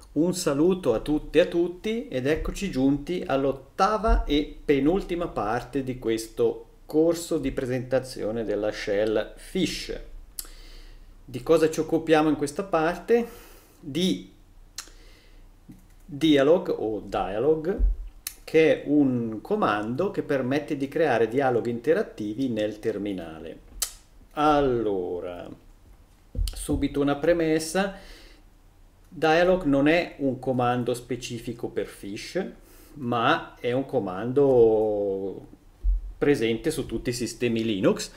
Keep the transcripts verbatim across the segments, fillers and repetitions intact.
Un saluto a tutte e a tutti ed eccoci giunti all'ottava e penultima parte di questo corso di presentazione della shell Fish. Di cosa ci occupiamo in questa parte? Di dialog o dialog, che è un comando che permette di creare dialoghi interattivi nel terminale. Allora, subito una premessa. Dialog non è un comando specifico per Fish, ma è un comando presente su tutti i sistemi Linux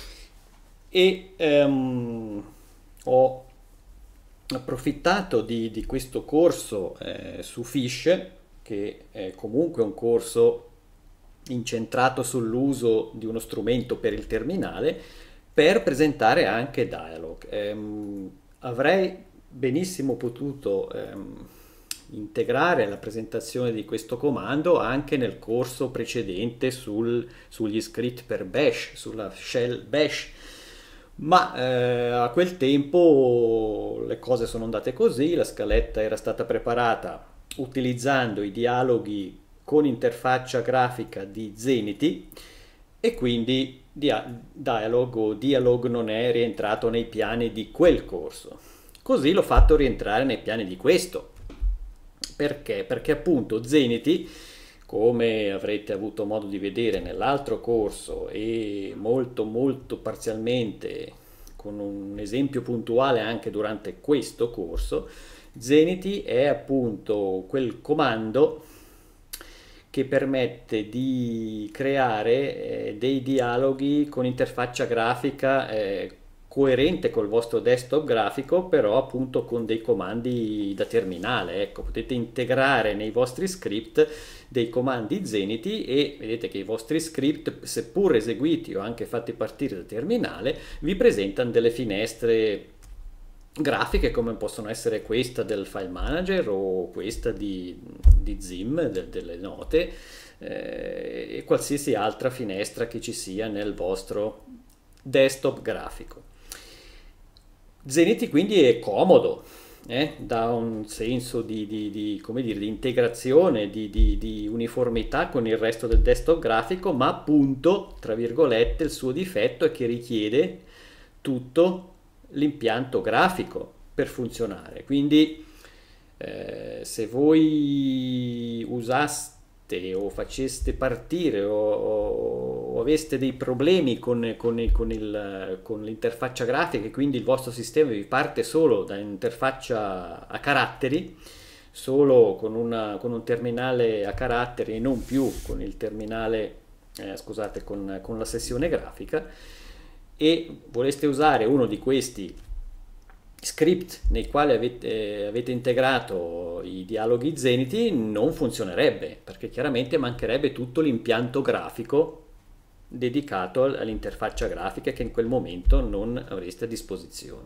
e ehm, ho approfittato di, di questo corso eh, su Fish, che è comunque un corso incentrato sull'uso di uno strumento per il terminale, per presentare anche Dialog. Ehm, avrei benissimo potuto ehm, integrare la presentazione di questo comando anche nel corso precedente sul- sugli script per Bash, sulla shell Bash, ma eh, a quel tempo le cose sono andate così, la scaletta era stata preparata utilizzando i dialoghi con interfaccia grafica di Zenity e quindi dia- Dialog o Dialog non è rientrato nei piani di quel corso. Così l'ho fatto rientrare nei piani di questo. Perché? Perché appunto Zenity, come avrete avuto modo di vedere nell'altro corso e molto molto parzialmente con un esempio puntuale anche durante questo corso, Zenity è appunto quel comando che permette di creare eh, dei dialoghi con interfaccia grafica eh, coerente col vostro desktop grafico, però appunto con dei comandi da terminale. Ecco, potete integrare nei vostri script dei comandi Zenity e vedete che i vostri script, seppur eseguiti o anche fatti partire da terminale, vi presentano delle finestre grafiche come possono essere questa del file manager o questa di, di Zim, de- delle note, eh, e qualsiasi altra finestra che ci sia nel vostro desktop grafico. Zenity quindi è comodo, eh, dà un senso di, di- di, come dire, di integrazione, di, di- di uniformità con il resto del desktop grafico, ma appunto, tra virgolette, il suo difetto è che richiede tutto l'impianto grafico per funzionare. Quindi eh, se voi usaste o faceste partire o, o aveste dei problemi con, con il- con il- con l'interfaccia grafica e quindi il vostro sistema vi parte solo da interfaccia a caratteri, solo con, una- con un terminale a caratteri e non più con il terminale, eh, scusate, con, con la sessione grafica, e voleste usare uno di questi script nei quali avete, avete integrato i dialoghi Zenity, non funzionerebbe perché chiaramente mancherebbe tutto l'impianto grafico dedicato all'interfaccia grafica che in quel momento non avreste a disposizione.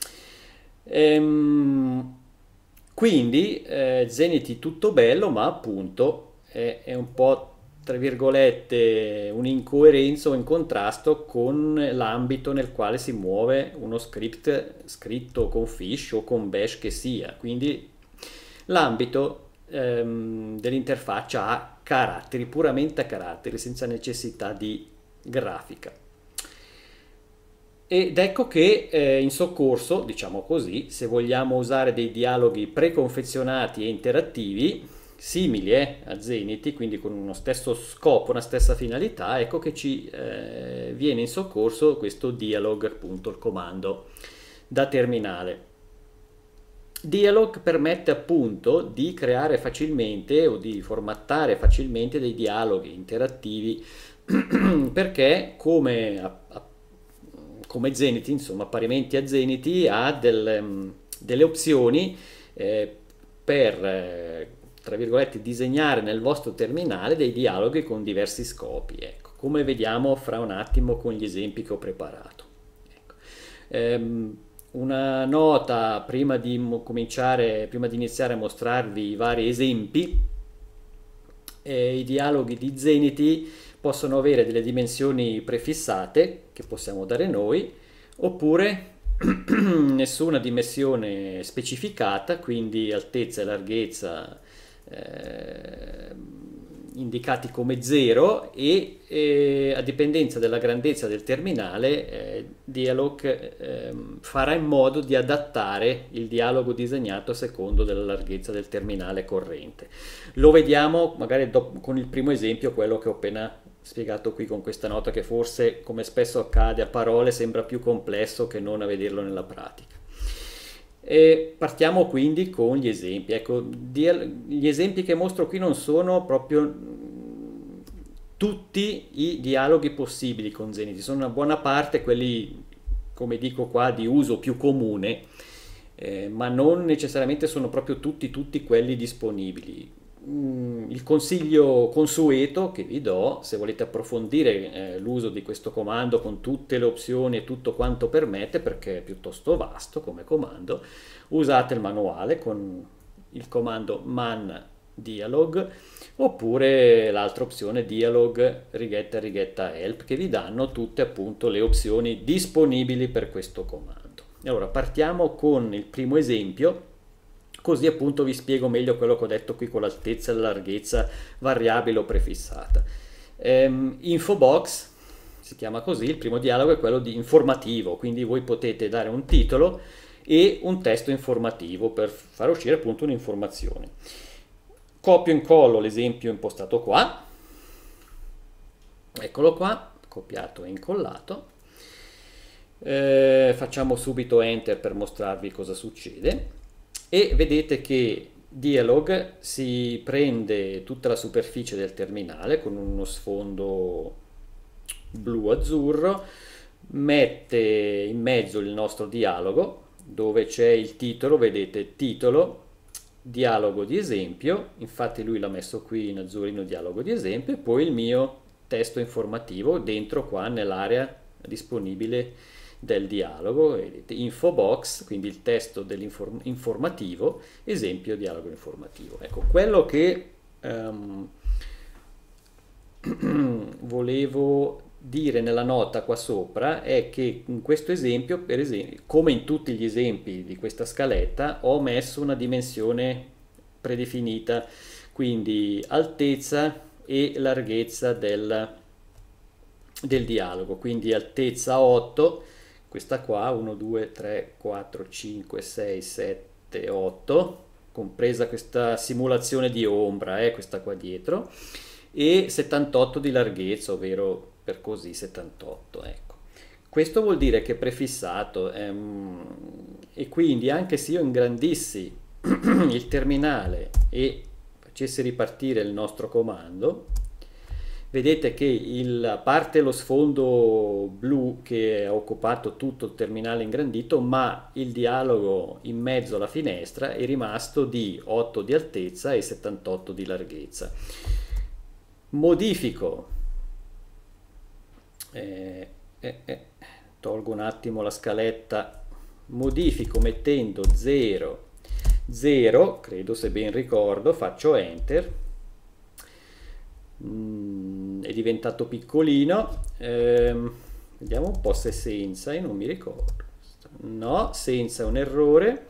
Ehm, quindi eh, Zenity tutto bello, ma appunto è, è un po' tra virgolette un'incoerenza o in contrasto con l'ambito nel quale si muove uno script scritto con Fish o con Bash che sia. Quindi l'ambito ehm, dell'interfaccia ha caratteri, puramente a caratteri, senza necessità di grafica. Ed ecco che eh, in soccorso, diciamo così, se vogliamo usare dei dialoghi preconfezionati e interattivi, simili eh, a Zenity, quindi con uno stesso scopo, una stessa finalità, ecco che ci eh, viene in soccorso questo dialog, appunto il comando da terminale. Dialog permette appunto di creare facilmente o di formattare facilmente dei dialoghi interattivi perché come, a- a- come Zenity, insomma, parimenti a Zenity, ha delle, mm, delle opzioni eh, per, eh, tra virgolette, disegnare nel vostro terminale dei dialoghi con diversi scopi, ecco, come vediamo fra un attimo con gli esempi che ho preparato. Ecco. Ehm, una nota prima di mo- cominciare, prima di iniziare a mostrarvi i vari esempi: eh, i dialoghi di Zenity possono avere delle dimensioni prefissate che possiamo dare noi, oppure nessuna dimensione specificata, quindi altezza e larghezza eh, indicati come zero e eh, a dipendenza della grandezza del terminale eh, Dialog eh, farà in modo di adattare il dialogo disegnato a secondo della larghezza del terminale corrente. Lo vediamo magari dopo, con il primo esempio, quello che ho appena spiegato qui con questa nota, che forse, come spesso accade, a parole sembra più complesso che non a vederlo nella pratica. E partiamo quindi con gli esempi. Ecco, gli esempi che mostro qui non sono proprio tutti i dialoghi possibili con Zenith, sono una buona parte quelli, come dico qua, di uso più comune, eh, ma non necessariamente sono proprio tutti, tutti quelli disponibili. Il consiglio consueto che vi do, se volete approfondire eh, l'uso di questo comando con tutte le opzioni e tutto quanto permette, perché è piuttosto vasto come comando, usate il manuale con il comando man dialog, oppure l'altra opzione dialog righetta righetta help, che vi danno tutte appunto le opzioni disponibili per questo comando. Allora partiamo con il primo esempio, così appunto vi spiego meglio quello che ho detto qui con l'altezza e la larghezza variabile o prefissata. Ehm, infobox si chiama così, il primo dialogo è quello di informativo, quindi voi potete dare un titolo e un testo informativo per far uscire appunto un'informazione. Copio e incollo l'esempio impostato qua, eccolo qua, copiato e incollato. Eh, facciamo subito enter per mostrarvi cosa succede. E vedete che Dialog si prende tutta la superficie del terminale con uno sfondo blu-azzurro, mette in mezzo il nostro dialogo dove c'è il titolo, vedete titolo, dialogo di esempio, infatti lui l'ha messo qui in azzurrino dialogo di esempio, e poi il mio testo informativo dentro qua nell'area disponibile del dialogo, vedete infobox, quindi il testo dell'informativo, esempio dialogo informativo. Ecco, quello che um, volevo dire nella nota qua sopra è che in questo esempio, per esempio, come in tutti gli esempi di questa scaletta, ho messo una dimensione predefinita, quindi altezza e larghezza del, del dialogo, quindi altezza otto, questa qua uno, due, tre, quattro, cinque, sei, sette, otto, compresa questa simulazione di ombra, eh, questa qua dietro, e settantotto di larghezza, ovvero per così settantotto, ecco. Questo vuol dire che è prefissato, ehm, e quindi anche se io ingrandissi il terminale e facessi ripartire il nostro comando, vedete che il, a parte lo sfondo blu che ha occupato tutto il terminale ingrandito, ma il dialogo in mezzo alla finestra è rimasto di otto di altezza e settantotto di larghezza. Modifico, eh, eh, eh, tolgo un attimo la scaletta, modifico mettendo zero, zero, credo se ben ricordo, faccio enter. Mm, è diventato piccolino, ehm, vediamo un po' se senza, e non mi ricordo, no, senza è un errore,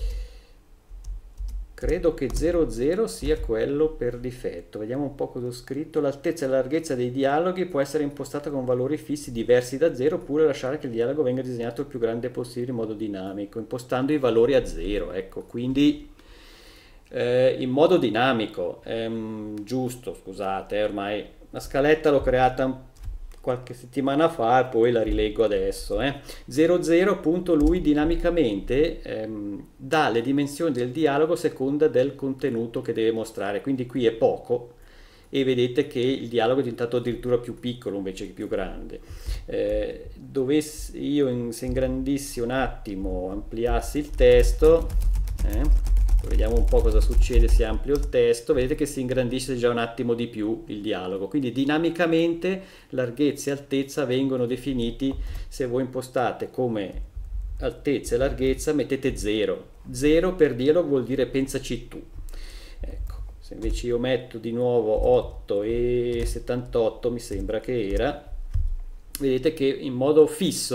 credo che zero zero sia quello per difetto. Vediamo un po' cosa ho scritto. L'altezza e la larghezza dei dialoghi può essere impostata con valori fissi diversi da zero, oppure lasciare che il dialogo venga disegnato il più grande possibile in modo dinamico, impostando i valori a zero, ecco, quindi Eh, in modo dinamico, ehm, giusto, scusate, ormai la scaletta l'ho creata qualche settimana fa e poi la rileggo adesso. eh. zero zero appunto lui dinamicamente ehm, dà le dimensioni del dialogo a seconda del contenuto che deve mostrare, quindi qui è poco e vedete che il dialogo è diventato addirittura più piccolo invece che più grande. Eh, dovessi io in, se ingrandissi un attimo, ampliassi il testo, eh, vediamo un po' cosa succede se amplio il testo, vedete che si ingrandisce già un attimo di più il dialogo, quindi dinamicamente larghezza e altezza vengono definiti. Se voi impostate come altezza e larghezza mettete zero, zero per dialogo vuol dire pensaci tu. Ecco, se invece io metto di nuovo otto e settantotto, mi sembra che era, vedete che in modo fisso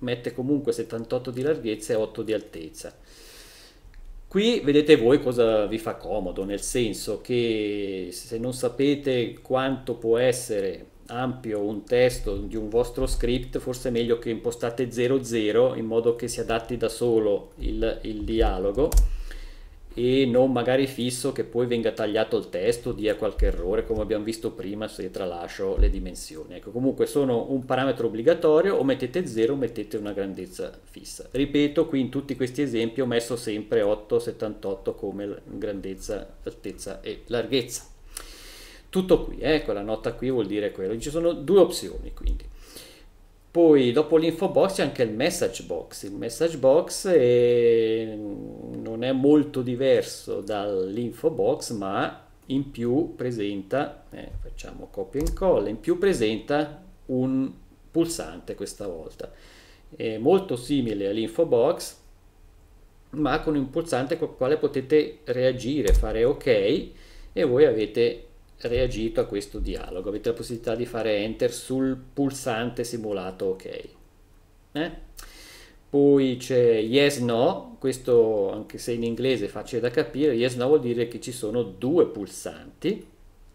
mette comunque settantotto di larghezza e otto di altezza. Qui vedete voi cosa vi fa comodo, nel senso che se non sapete quanto può essere ampio un testo di un vostro script, forse è meglio che impostate zero zero in modo che si adatti da solo il, il dialogo e non magari fisso che poi venga tagliato il testo, dia qualche errore come abbiamo visto prima se tralascio le dimensioni. Ecco, comunque sono un parametro obbligatorio, o mettete zero o mettete una grandezza fissa. Ripeto, qui in tutti questi esempi ho messo sempre otto settantotto come grandezza, altezza e larghezza. Tutto qui, ecco, la nota qui vuol dire quello. Ci sono due opzioni quindi. Poi dopo l'info box c'è anche il message box. Il message box è, non è molto diverso dall'info box, ma in più presenta, eh, facciamo copia e incolla, in più presenta un pulsante questa volta. È molto simile all'info box, ma con un pulsante con il quale potete reagire, fare ok, e voi avete reagito a questo dialogo, avete la possibilità di fare enter sul pulsante simulato ok. Eh? Poi c'è yes no, questo anche se in inglese è facile da capire, yes no vuol dire che ci sono due pulsanti,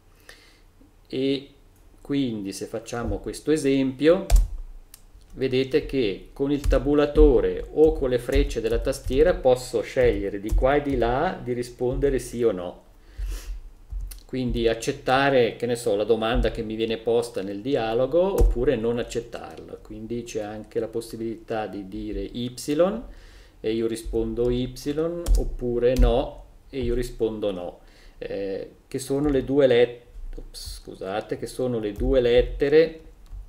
e quindi se facciamo questo esempio vedete che con il tabulatore o con le frecce della tastiera posso scegliere di qua e di là di rispondere sì o no. Quindi accettare, che ne so, la domanda che mi viene posta nel dialogo oppure non accettarla. Quindi c'è anche la possibilità di dire Y e io rispondo Y, oppure no e io rispondo no, eh, che sono le due lettere, scusate, che sono le due lettere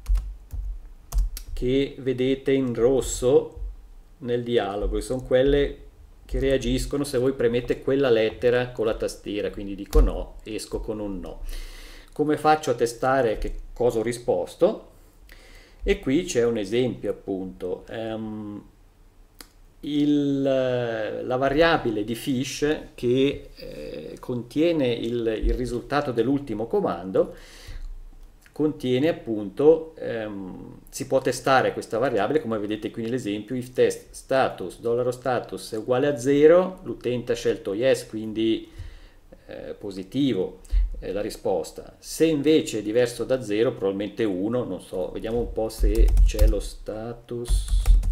che vedete in rosso nel dialogo, e sono quelle che reagiscono se voi premete quella lettera con la tastiera. Quindi dico no, esco con un no. Come faccio a testare che cosa ho risposto? E qui c'è un esempio appunto. Um, il, la variabile di fish che eh, contiene il, il risultato dell'ultimo comando contiene appunto, ehm, si può testare questa variabile come vedete qui nell'esempio, if test status, dollaro status è uguale a zero, l'utente ha scelto yes, quindi eh, positivo eh, la risposta. Se invece è diverso da zero, probabilmente uno, non so, vediamo un po' se c'è lo status,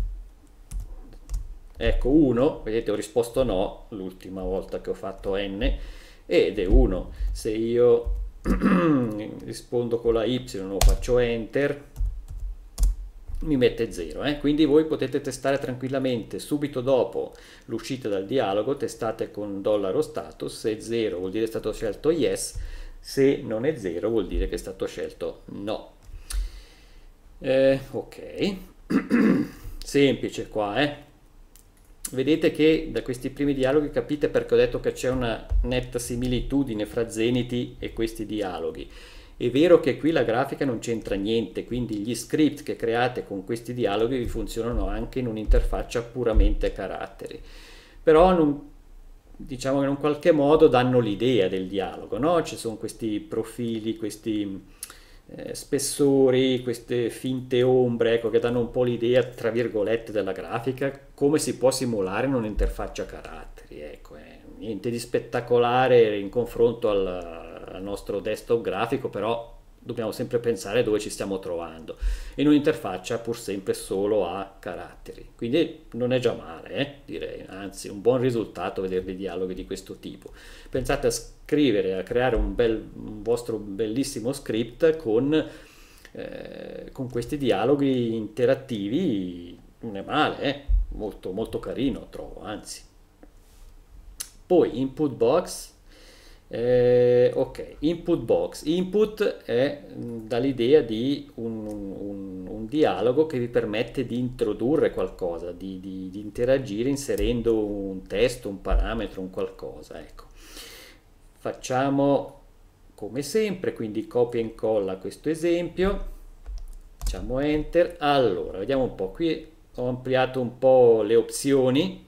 ecco uno, vedete ho risposto no l'ultima volta che ho fatto n ed è uno. Se io rispondo con la Y o faccio enter, mi mette zero, eh? Quindi voi potete testare tranquillamente subito dopo l'uscita dal dialogo, testate con dollaro status, se è zero vuol dire è stato scelto yes, se non è zero vuol dire che è stato scelto no. Eh, ok, semplice qua, eh? Vedete che da questi primi dialoghi capite perché ho detto che c'è una netta similitudine fra Zenity e questi dialoghi. È vero che qui la grafica non c'entra niente, quindi gli script che create con questi dialoghi vi funzionano anche in un'interfaccia puramente a caratteri, però non, diciamo che in un qualche modo danno l'idea del dialogo, no? Ci sono questi profili, questi eh, spessori, queste finte ombre, ecco, che danno un po' l'idea, tra virgolette, della grafica, come si può simulare in un'interfaccia a caratteri, ecco, eh. Niente di spettacolare in confronto al, al nostro desktop grafico, però dobbiamo sempre pensare dove ci stiamo trovando, in un'interfaccia pur sempre solo a caratteri, quindi non è già male, eh, direi, anzi un buon risultato vedere dei dialoghi di questo tipo. Pensate a scrivere, a creare un, bel, un vostro bellissimo script con, eh, con questi dialoghi interattivi, non è male, eh, molto, molto carino trovo, anzi. Poi input box. Eh, ok, input box. Input è dall'idea di un, un, un dialogo che vi permette di introdurre qualcosa, di, di, di interagire inserendo un testo, un parametro, un qualcosa. Ecco. Facciamo come sempre, quindi copia e incolla questo esempio, facciamo enter. Allora, vediamo un po', qui ho ampliato un po' le opzioni.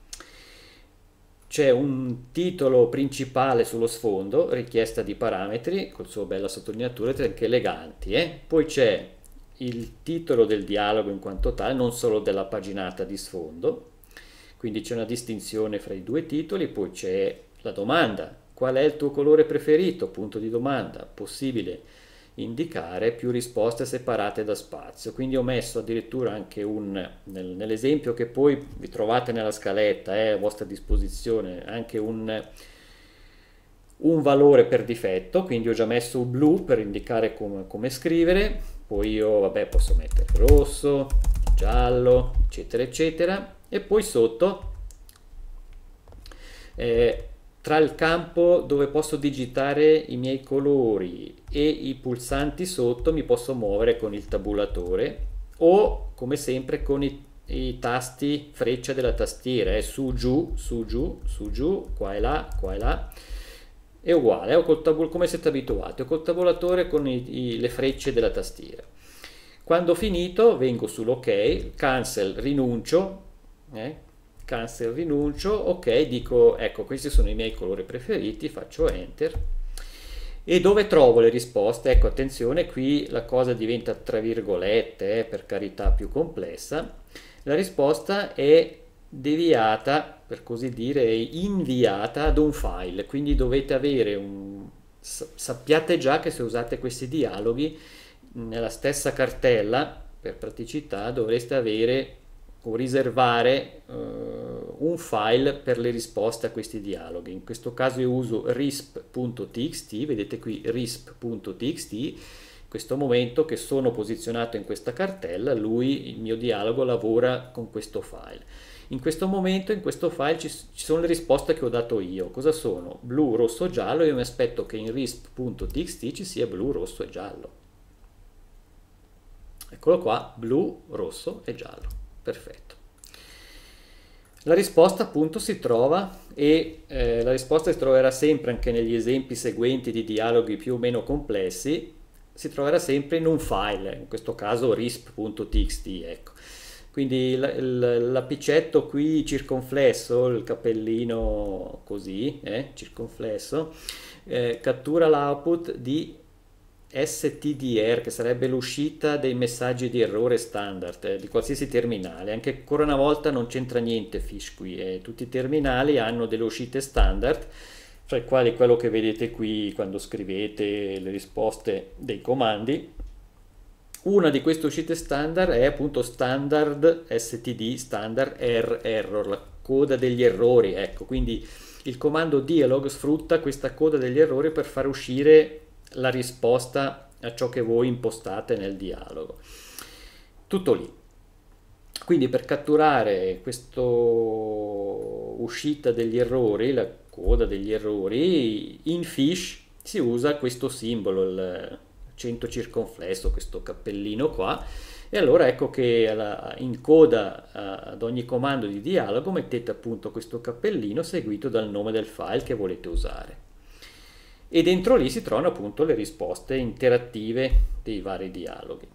C'è un titolo principale sullo sfondo, richiesta di parametri, col suo bella sottolineatura, anche eleganti. Eh? Poi c'è il titolo del dialogo in quanto tale, non solo della paginata di sfondo, quindi c'è una distinzione fra i due titoli, poi c'è la domanda, qual è il tuo colore preferito? Punto di domanda, possibile indicare più risposte separate da spazio, quindi ho messo addirittura anche un, nel, nell'esempio che poi vi trovate nella scaletta, è a vostra disposizione, anche un, un valore per difetto, quindi ho già messo un blu per indicare come, come scrivere, poi io vabbè posso mettere rosso, giallo, eccetera eccetera, e poi sotto eh, tra il campo dove posso digitare i miei colori e i pulsanti sotto mi posso muovere con il tabulatore o come sempre con i, i tasti freccia della tastiera, eh, su giù, su giù, su giù, qua e là, qua e là. È uguale, eh, col tabul- come siete abituati, o col tabulatore con i- i- le frecce della tastiera. Quando ho finito vengo sull'ok, cancel, rinuncio, eh, cancel, rinuncio, ok, dico ecco questi sono i miei colori preferiti, faccio enter. E dove trovo le risposte? Ecco, attenzione, qui la cosa diventa tra virgolette, eh, per carità più complessa. La risposta è deviata, per così dire, è inviata ad un file, quindi dovete avere un... sappiate già che se usate questi dialoghi nella stessa cartella, per praticità, dovreste avere o riservare uh, un file per le risposte a questi dialoghi. In questo caso io uso risp.txt, vedete qui risp.txt, in questo momento che sono posizionato in questa cartella, lui, il mio dialogo, lavora con questo file. In questo momento, in questo file ci, ci sono le risposte che ho dato io. Cosa sono? Blu, rosso, giallo. Io mi aspetto che in risp.txt ci sia blu, rosso e giallo. Eccolo qua, blu, rosso e giallo. Perfetto. La risposta appunto si trova e eh, la risposta si troverà sempre anche negli esempi seguenti di dialoghi più o meno complessi, si troverà sempre in un file, in questo caso risp.txt, ecco. Quindi l'apicetto qui circonflesso, il cappellino così, eh, circonflesso, eh, cattura l'output di S T D R, che sarebbe l'uscita dei messaggi di errore standard eh, di qualsiasi terminale. Anche ancora una volta non c'entra niente Fish qui, eh. Tutti i terminali hanno delle uscite standard, fra i quali quello che vedete qui quando scrivete le risposte dei comandi. Una di queste uscite standard è appunto standard S T D, standard er, error, la coda degli errori, ecco, quindi il comando dialog sfrutta questa coda degli errori per far uscire la risposta a ciò che voi impostate nel dialogo. Tutto lì. Quindi per catturare questa uscita degli errori, la coda degli errori, in Fish si usa questo simbolo, il accento circonflesso, questo cappellino qua, e allora ecco che in coda ad ogni comando di dialogo mettete appunto questo cappellino seguito dal nome del file che volete usare. E dentro lì si trovano appunto le risposte interattive dei vari dialoghi.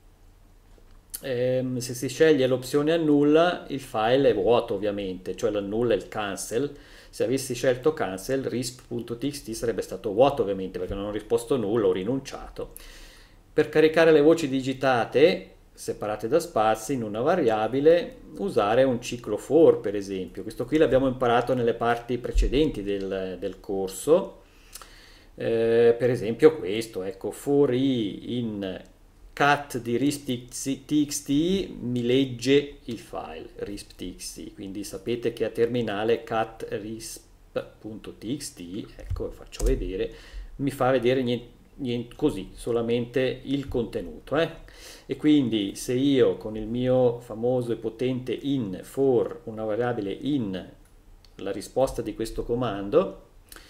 Ehm, se si sceglie l'opzione annulla, il file è vuoto ovviamente, cioè l'annulla è il cancel. Se avessi scelto cancel, risp.txt sarebbe stato vuoto ovviamente perché non ho risposto nulla, ho rinunciato. Per caricare le voci digitate separate da spazi in una variabile, usare un ciclo for per esempio. Questo qui l'abbiamo imparato nelle parti precedenti del, del corso. Eh, per esempio questo, ecco, for i in cat di risp.txt mi legge il file risp.txt, quindi sapete che a terminale cat risp.txt, ecco, faccio vedere, mi fa vedere niente, niente così, solamente il contenuto, eh? E quindi se io con il mio famoso e potente in for una variabile in la risposta di questo comando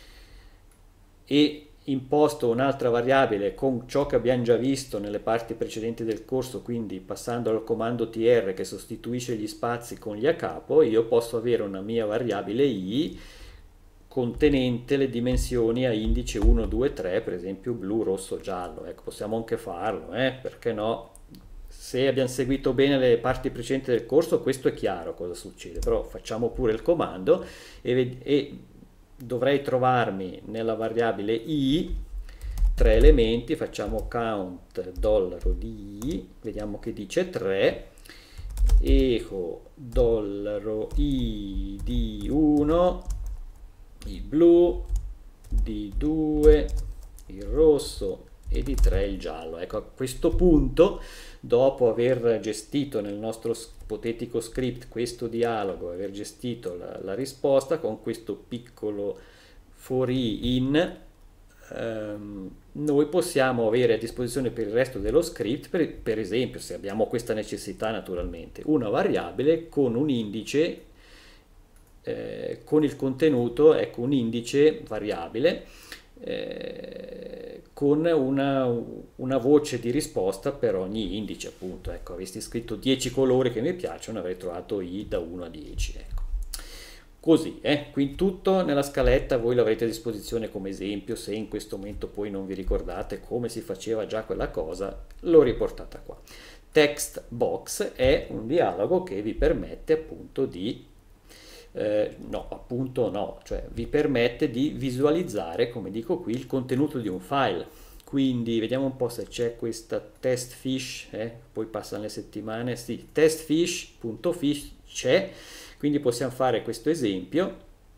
e imposto un'altra variabile con ciò che abbiamo già visto nelle parti precedenti del corso, quindi passando al comando tr che sostituisce gli spazi con gli a capo, io posso avere una mia variabile i contenente le dimensioni a indice uno, due, tre, per esempio blu, rosso, giallo. Ecco, possiamo anche farlo, eh? Perché no? Se abbiamo seguito bene le parti precedenti del corso, questo è chiaro cosa succede, però facciamo pure il comando e, e dovrei trovarmi nella variabile i tre elementi, facciamo count dollaro di, vediamo che dice tre, eco dollaro i di uno, il blu, di due, il rosso e di tre il giallo. Ecco, a questo punto, dopo aver gestito nel nostro ipotetico script questo dialogo, aver gestito la, la risposta con questo piccolo for i in, ehm, noi possiamo avere a disposizione per il resto dello script, per, per esempio, se abbiamo questa necessità naturalmente, una variabile con un indice, eh, con il contenuto, ecco, un indice variabile, eh, con una, una voce di risposta per ogni indice, appunto. Ecco, avessi scritto dieci colori che mi piacciono, avrei trovato i da uno a dieci, ecco. Così, eh? Qui tutto nella scaletta, voi l'avrete a disposizione come esempio, se in questo momento poi non vi ricordate come si faceva già quella cosa, l'ho riportata qua. Text box è un dialogo che vi permette appunto di, eh, no, appunto no, cioè vi permette di visualizzare, come dico qui, il contenuto di un file. Quindi vediamo un po' se c'è questa testfish, eh? Poi passano le settimane, sì, testfish.fish c'è. Quindi possiamo fare questo esempio,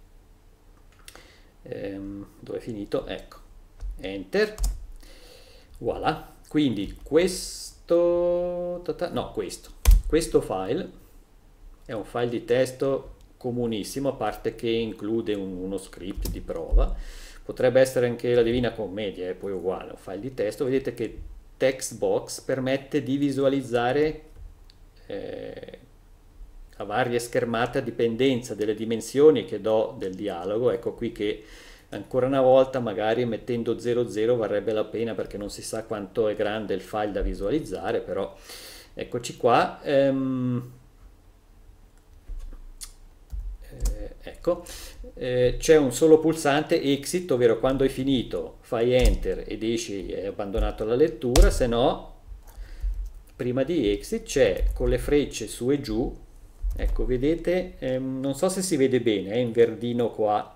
ehm, dove è finito? Ecco, enter, voilà. Quindi questo, no, questo, questo file è un file di testo comunissimo, a parte che include un, uno script di prova. Potrebbe essere anche la Divina Commedia, è poi uguale, un file di testo. Vedete che Textbox permette di visualizzare eh, a varie schermate a dipendenza delle dimensioni che do del dialogo. Ecco qui che ancora una volta magari mettendo zero zero varrebbe la pena, perché non si sa quanto è grande il file da visualizzare, però eccoci qua. Ehm, eh, ecco, eh, c'è un solo pulsante exit, ovvero quando hai finito fai enter ed esci, hai abbandonato la lettura, se no prima di exit c'è con le frecce su e giù. Ecco, vedete, ehm, non so se si vede bene, è eh, in verdino qua,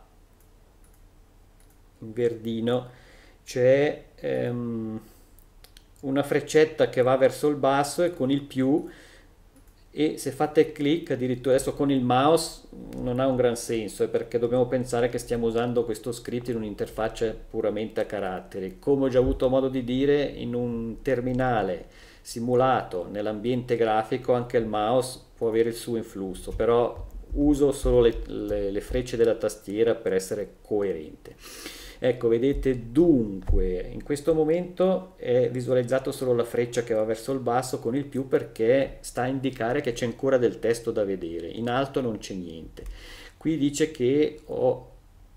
in verdino c'è ehm, una freccetta che va verso il basso e con il più, e se fate clic addirittura adesso con il mouse non ha un gran senso, eh, perché dobbiamo pensare che stiamo usando questo script in un'interfaccia puramente a caratteri. Come ho già avuto modo di dire, in un terminale simulato nell'ambiente grafico anche il mouse può avere il suo influsso, però uso solo le, le, le frecce della tastiera per essere coerente. Ecco, vedete, dunque in questo momento è visualizzato solo la freccia che va verso il basso con il più, perché sta a indicare che c'è ancora del testo da vedere, in alto non c'è niente. Qui dice che ho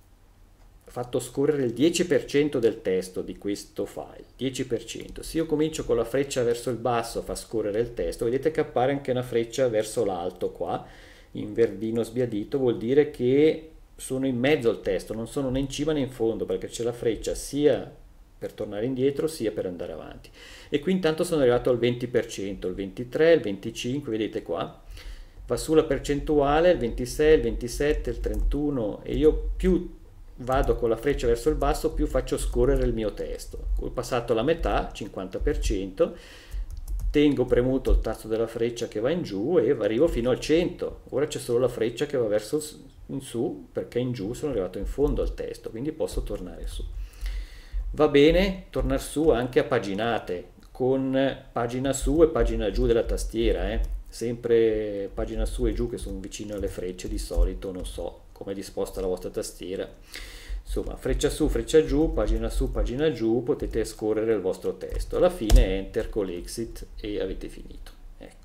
fatto scorrere il dieci per cento del testo di questo file, dieci per cento. Se io comincio con la freccia verso il basso a far scorrere il testo, vedete che appare anche una freccia verso l'alto qua, in verdino sbiadito, vuol dire che sono in mezzo al testo, non sono né in cima né in fondo, perché c'è la freccia sia per tornare indietro sia per andare avanti. E qui intanto sono arrivato al venti per cento, il ventitré, il venticinque, vedete qua, va su la percentuale, il ventisei, il ventisette, il trentuno, e io più vado con la freccia verso il basso più faccio scorrere il mio testo. Ho passato la metà, cinquanta per cento, tengo premuto il tasto della freccia che va in giù e arrivo fino al cento. Ora c'è solo la freccia che va verso in su, perché in giù sono arrivato in fondo al testo, quindi posso tornare su. Va bene tornare su anche a paginate, con pagina su e pagina giù della tastiera, eh? Sempre pagina su e giù che sono vicino alle frecce di solito, non so come è disposta la vostra tastiera. Insomma, freccia su, freccia giù, pagina su, pagina giù, potete scorrere il vostro testo. Alla fine enter con l'exit e avete finito. Ecco.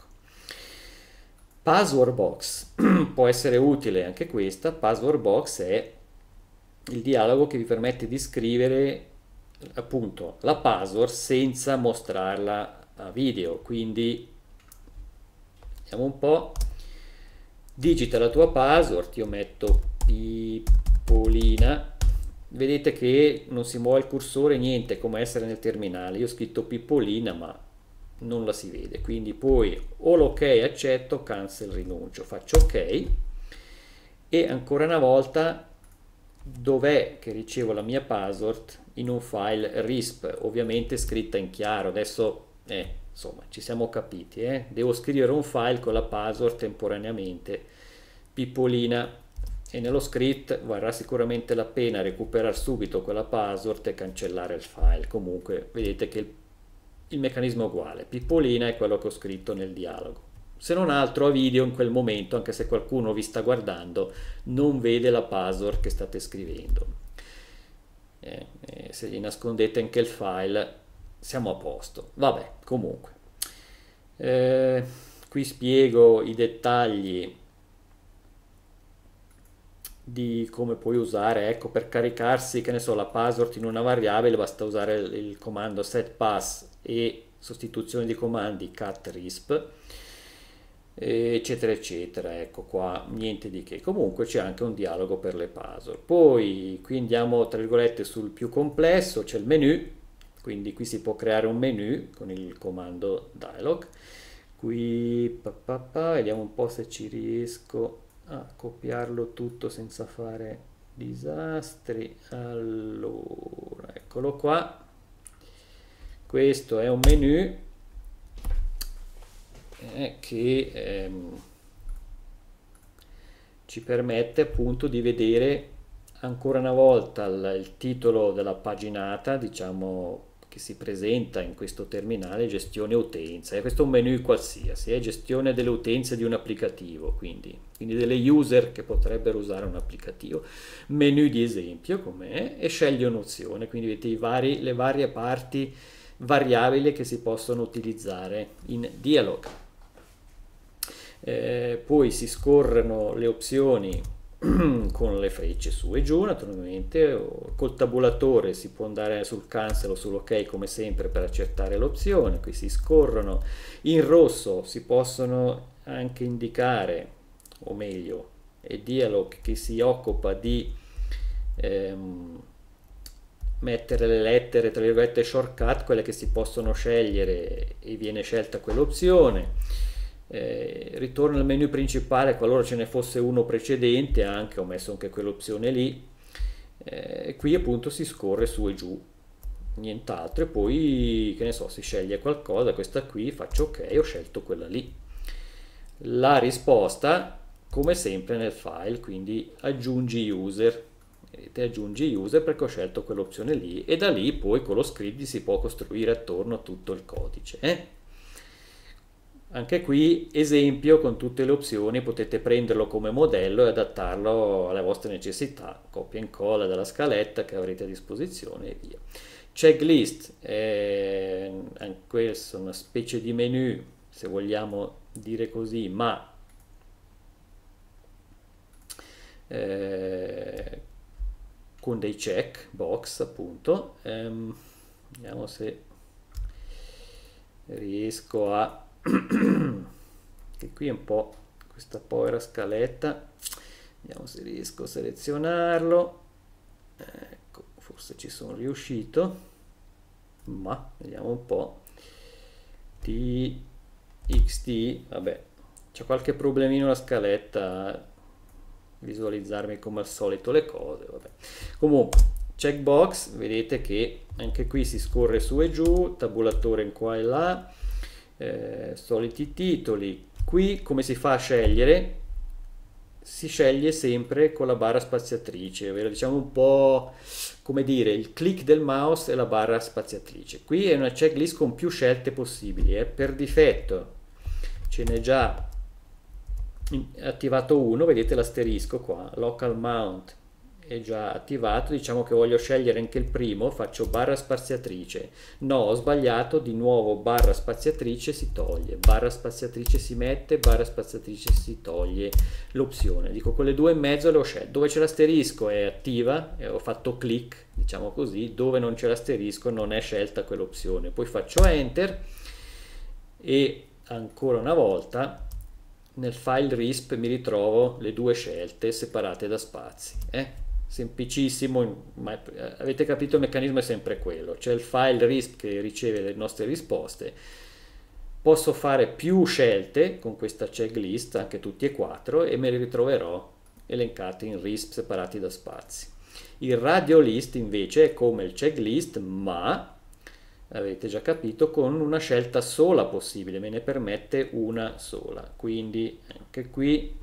Password box può essere utile anche questa. Password box è il dialogo che vi permette di scrivere appunto la password senza mostrarla a video. Quindi vediamo un po'. Digita la tua password, io metto Pippolina, vedete che non si muove il cursore, niente, come essere nel terminale. Io ho scritto Pippolina ma non la si vede, quindi poi o l'ok accetto, cancel rinuncio, faccio ok e ancora una volta dov'è che ricevo la mia password in un file risp, ovviamente scritta in chiaro. Adesso, eh, insomma, ci siamo capiti, eh? Devo scrivere un file con la password temporaneamente, pippolina, e nello script varrà sicuramente la pena recuperare subito quella password e cancellare il file. Comunque, vedete che il, il meccanismo è uguale, pippolina è quello che ho scritto nel dialogo. Se non altro a video in quel momento, anche se qualcuno vi sta guardando, non vede la password che state scrivendo. Eh, eh, se gli nascondete anche il file, siamo a posto. Vabbè, comunque. Eh, qui spiego i dettagli di come puoi usare, ecco, per caricarsi, che ne so, la password in una variabile basta usare il, il comando setpass e sostituzione di comandi cat risp, eccetera eccetera. Ecco qua, niente di che. Comunque c'è anche un dialogo per le password. Poi qui andiamo tra virgolette sul più complesso, c'è il menu, quindi qui si può creare un menu con il comando dialog. Qui pa, pa, pa, vediamo un po' se ci riesco a copiarlo tutto senza fare disastri. Allora, eccolo qua. Questo è un menu eh, che ehm, ci permette appunto di vedere ancora una volta il, il titolo della paginata, diciamo, che si presenta in questo terminale, gestione utenza. E questo è un menu qualsiasi, è gestione delle utenze di un applicativo, quindi, quindi delle user che potrebbero usare un applicativo. Menu di esempio com'è, e scegli un'opzione, quindi vedete i vari, le varie parti variabili che si possono utilizzare in dialog. Eh, poi si scorrono le opzioni con le frecce su e giù, naturalmente, o col tabulatore si può andare sul cancel o sull'ok come sempre per accettare l'opzione. Qui si scorrono in rosso, si possono anche indicare, o meglio è dialog che si occupa di ehm, mettere le lettere tra virgolette shortcut, quelle che si possono scegliere, e viene scelta quell'opzione. Eh, ritorno al menu principale qualora ce ne fosse uno precedente, anche ho messo anche quell'opzione lì. Eh, qui appunto si scorre su e giù, nient'altro, e poi che ne so, si sceglie qualcosa, questa qui faccio ok, ho scelto quella lì. La risposta come sempre nel file, quindi aggiungi user, vedete, aggiungi user perché ho scelto quell'opzione lì, e da lì poi con lo script si può costruire attorno a tutto il codice, eh? Anche qui esempio con tutte le opzioni, potete prenderlo come modello e adattarlo alle vostre necessità, copia e incolla dalla scaletta che avrete a disposizione e via. Checklist, è anche questo una specie di menu, se vogliamo dire così, ma eh, con dei check box appunto. Ehm, vediamo se riesco a che qui è un po' questa povera scaletta, vediamo se riesco a selezionarlo. Ecco, forse ci sono riuscito, ma vediamo un po'. Txt, vabbè, c'è qualche problemino la scaletta a visualizzarmi come al solito le cose, vabbè. Comunque checkbox, vedete che anche qui si scorre su e giù, tabulatore in qua e là. Eh, soliti titoli. Qui come si fa a scegliere? Si sceglie sempre con la barra spaziatrice, ovvero diciamo un po' come dire il click del mouse e la barra spaziatrice. Qui è una checklist con più scelte possibili, eh. Per difetto ce n'è già attivato uno, vedete l'asterisco qua, local mount è già attivato, diciamo che voglio scegliere anche il primo, faccio barra spaziatrice, no ho sbagliato, di nuovo barra spaziatrice si toglie, barra spaziatrice si mette, barra spaziatrice si toglie l'opzione, dico quelle due in mezzo le ho scelte, dove c'è l'asterisco è attiva e ho fatto click, diciamo così, dove non c'è l'asterisco non è scelta quell'opzione, poi faccio enter e ancora una volta nel file risp mi ritrovo le due scelte separate da spazi, eh? Semplicissimo, ma avete capito, il meccanismo è sempre quello, c'è il file risp che riceve le nostre risposte, posso fare più scelte con questa checklist, anche tutti e quattro, e me li ritroverò elencati in risp separati da spazi. Il radio list invece è come il checklist, ma avete già capito, con una scelta sola possibile, me ne permette una sola. Quindi anche qui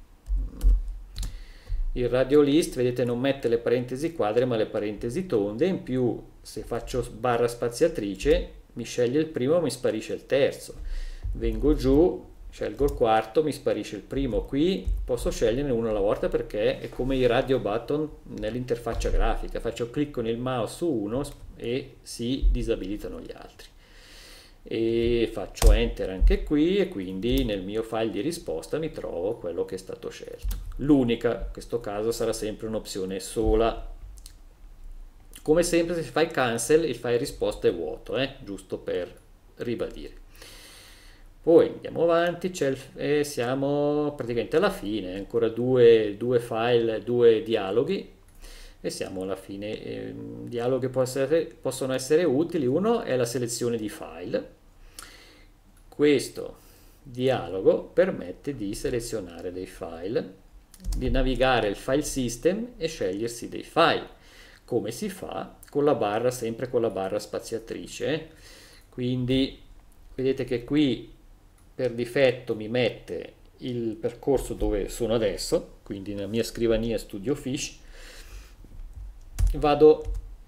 il radio list, vedete, non mette le parentesi quadre ma le parentesi tonde. In più, se faccio barra spaziatrice, mi sceglie il primo, mi sparisce il terzo. Vengo giù, scelgo il quarto, mi sparisce il primo. Qui posso sceglierne uno alla volta perché è come i radio button nell'interfaccia grafica. Faccio clic con il mouse su uno e si disabilitano gli altri. E faccio enter anche qui e quindi nel mio file di risposta mi trovo quello che è stato scelto. L'unica, in questo caso, sarà sempre un'opzione sola. Come sempre, se fai cancel il file risposta è vuoto, eh? Giusto per ribadire. Poi andiamo avanti, c'è il, e siamo praticamente alla fine, ancora due, due file, due dialoghi e siamo alla fine. Eh, dialoghi possono essere utili. Uno è la selezione di file. Questo dialogo permette di selezionare dei file, di navigare il file system e scegliersi dei file, come si fa con la barra, sempre con la barra spaziatrice. eh. Quindi vedete che qui per difetto mi mette il percorso dove sono adesso, quindi nella mia scrivania Studio Fish. Vado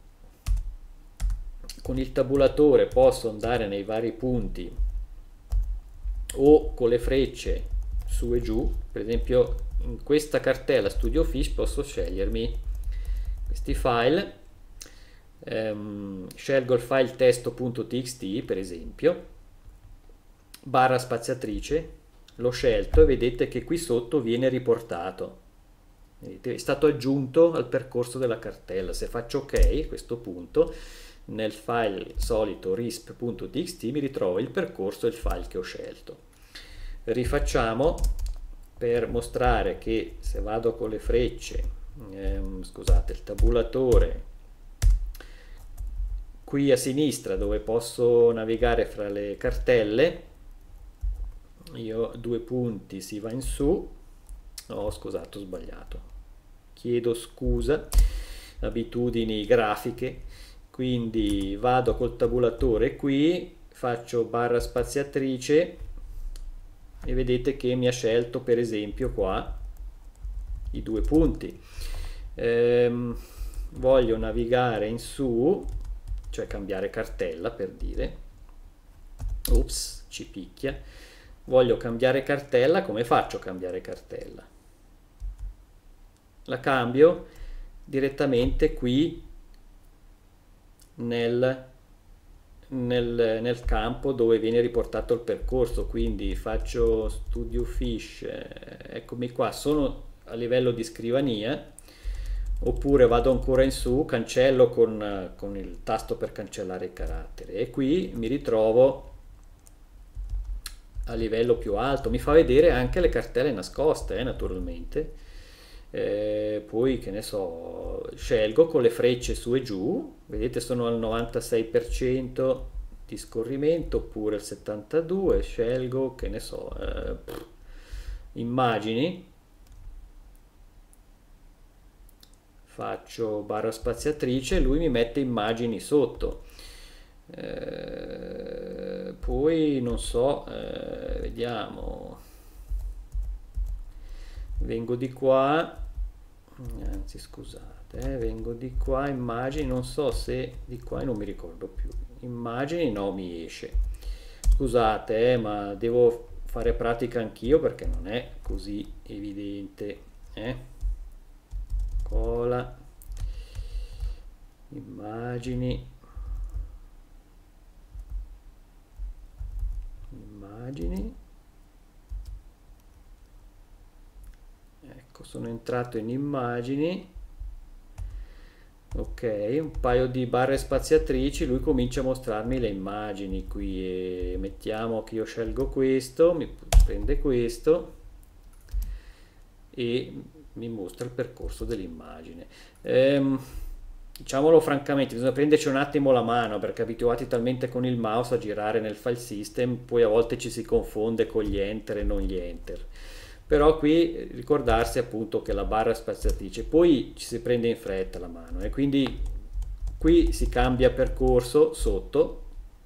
con il tabulatore, posso andare nei vari punti o con le frecce su e giù. Per esempio in questa cartella Studio Fish posso scegliermi questi file. Ehm, scelgo il file testo.txt per esempio, barra spaziatrice, l'ho scelto e vedete che qui sotto viene riportato. Vedete, è stato aggiunto al percorso della cartella. Se faccio ok a questo punto, nel file solito risp.txt mi ritrovo il percorso e il file che ho scelto. Rifacciamo per mostrare che se vado con le frecce, ehm, scusate, il tabulatore qui a sinistra dove posso navigare fra le cartelle, io due punti si va in su. No, scusate, ho sbagliato, chiedo scusa, abitudini grafiche. Quindi vado col tabulatore qui, faccio barra spaziatrice e vedete che mi ha scelto per esempio qua i due punti. Ehm, voglio navigare in su, cioè cambiare cartella per dire. Ops, ci picchia. Voglio cambiare cartella, come faccio a cambiare cartella? La cambio direttamente qui Nel, nel, nel campo dove viene riportato il percorso. Quindi faccio Studio Fish, eh, eccomi qua, sono a livello di scrivania. Oppure vado ancora in su, cancello con, con il tasto per cancellare i caratteri e qui mi ritrovo a livello più alto. Mi fa vedere anche le cartelle nascoste, eh, naturalmente. Eh, poi che ne so, scelgo con le frecce su e giù, vedete sono al novantasei per cento di scorrimento oppure al settantadue per cento. Scelgo, che ne so, eh, immagini, faccio barra spaziatrice, lui mi mette immagini sotto. Eh, poi non so, eh, vediamo, vengo di qua, anzi scusate, eh, vengo di qua, immagini, non so se di qua, non mi ricordo più, immagini, no, mi esce, scusate, eh, ma devo fare pratica anch'io perché non è così evidente, eh? Cola, immagini, immagini, ecco, sono entrato in immagini, ok, un paio di barre spaziatrici, lui comincia a mostrarmi le immagini qui e mettiamo che io scelgo questo, mi prende questo e mi mostra il percorso dell'immagine. Ehm, diciamolo francamente, bisogna prenderci un attimo la mano perché abituati talmente con il mouse a girare nel file system, poi a volte ci si confonde con gli enter e non gli enter. Però qui ricordarsi appunto che la barra spaziatrice, poi ci si prende in fretta la mano e quindi qui si cambia percorso sotto,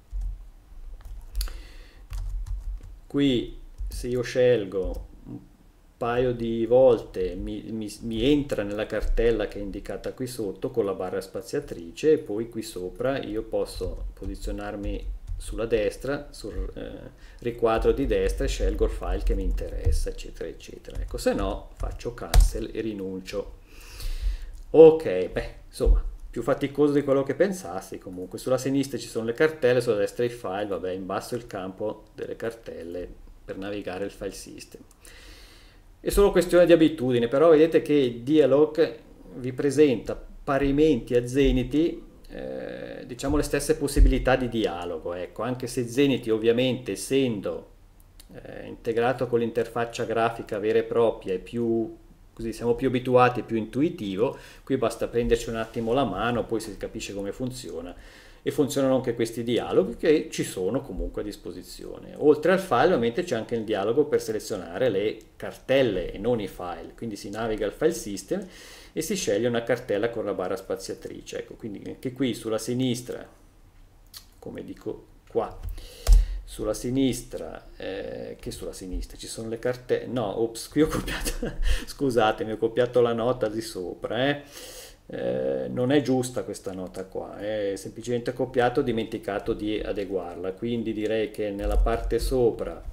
qui se io scelgo un paio di volte mi, mi- mi entra nella cartella che è indicata qui sotto con la barra spaziatrice e poi qui sopra io posso posizionarmi sulla destra, sul eh, riquadro di destra e scelgo il file che mi interessa, eccetera, eccetera. Ecco, se no faccio cancel e rinuncio. Ok, beh, insomma, più faticoso di quello che pensassi. Comunque, sulla sinistra ci sono le cartelle, sulla destra i file, vabbè, in basso il campo delle cartelle per navigare il file system. È solo questione di abitudine, però vedete che Dialog vi presenta parimenti a Zenity eh, diciamo le stesse possibilità di dialogo, ecco, anche se Zenity ovviamente essendo eh, integrato con l'interfaccia grafica vera e propria e più così siamo più abituati e più intuitivo, qui basta prenderci un attimo la mano, poi si capisce come funziona e funzionano anche questi dialoghi che ci sono comunque a disposizione. Oltre al file ovviamente c'è anche il dialogo per selezionare le cartelle e non i file, quindi si naviga al file system e si sceglie una cartella con la barra spaziatrice. Ecco, quindi anche qui sulla sinistra, come dico qua, sulla sinistra, eh, che sulla sinistra ci sono le cartelle, no, ops, qui ho copiato, scusatemi, ho copiato la nota di sopra, eh. Eh, non è giusta questa nota qua, è semplicemente copiato, ho dimenticato di adeguarla, quindi direi che nella parte sopra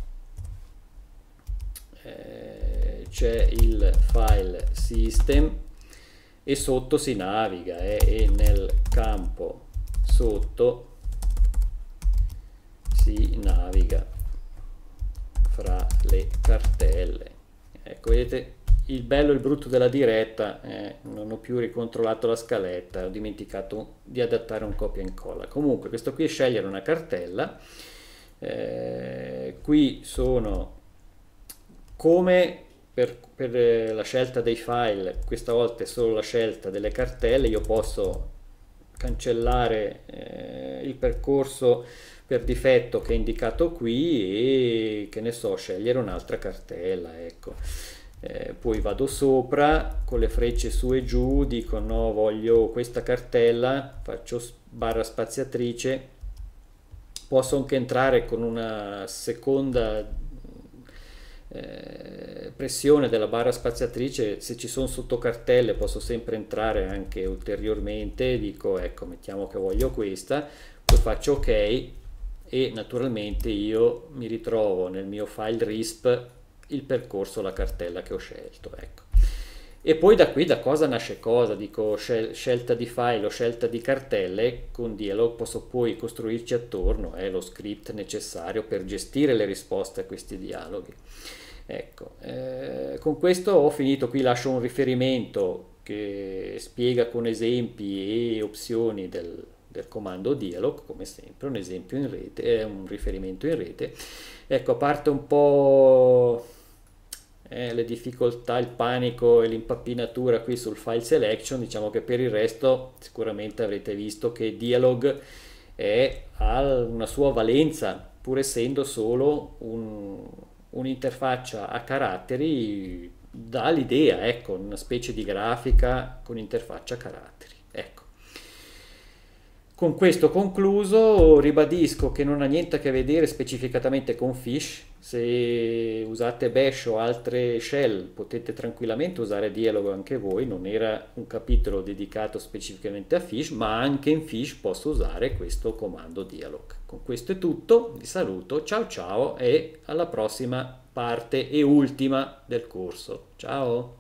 eh, c'è il file system e sotto si naviga eh, e nel campo sotto si naviga fra le cartelle. Ecco, vedete il bello e il brutto della diretta, eh, non ho più ricontrollato la scaletta, ho dimenticato di adattare un copia e incolla. Comunque questo qui è scegliere una cartella, eh, qui sono come per, per la scelta dei file, questa volta è solo la scelta delle cartelle, io posso cancellare eh, il percorso per difetto che è indicato qui e che ne so, scegliere un'altra cartella, ecco. Eh, poi vado sopra con le frecce su e giù, dico no, voglio questa cartella, faccio barra spaziatrice, posso anche entrare con una seconda eh, pressione della barra spaziatrice, se ci sono sottocartelle posso sempre entrare anche ulteriormente, dico ecco mettiamo che voglio questa, poi faccio ok e naturalmente io mi ritrovo nel mio file risp il percorso, la cartella che ho scelto, ecco. E poi da qui da cosa nasce cosa, dico scel scelta di file o scelta di cartelle, con Dialog posso poi costruirci attorno eh, lo script necessario per gestire le risposte a questi dialoghi. Ecco, eh, con questo ho finito, qui lascio un riferimento che spiega con esempi e opzioni del, del comando Dialog, come sempre, un esempio in rete, eh, un riferimento in rete. Ecco, a parte un po' eh, le difficoltà, il panico e l'impappinatura qui sul file selection, diciamo che per il resto sicuramente avrete visto che Dialog è, ha una sua valenza, pur essendo solo un, un'interfaccia a caratteri, dà l'idea, ecco, una specie di grafica con interfaccia a caratteri, ecco. Con questo concluso, ribadisco che non ha niente a che vedere specificatamente con Fish. Se usate Bash o altre shell potete tranquillamente usare Dialog anche voi, non era un capitolo dedicato specificamente a Fish, ma anche in Fish posso usare questo comando Dialog. Con questo è tutto, vi saluto, ciao ciao e alla prossima parte e ultima del corso. Ciao!